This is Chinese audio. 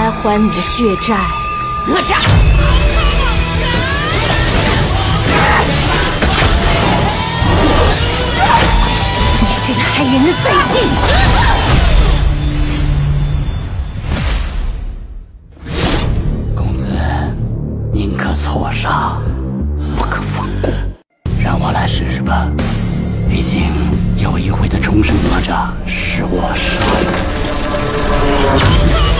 来还你的血债。哪吒！你这个害人的贼性！ 公子，宁可错杀，不可放过。让我来试试吧，毕竟有一回的重生哪吒是我杀的。